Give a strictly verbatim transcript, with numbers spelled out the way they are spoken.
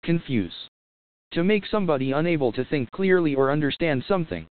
Confuse. To make somebody unable to think clearly or understand something.